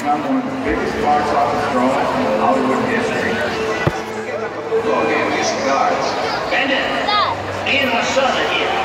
become one of the biggest box office draws in Hollywood history. Football game against the Guards. Bandit! Ian Masada here.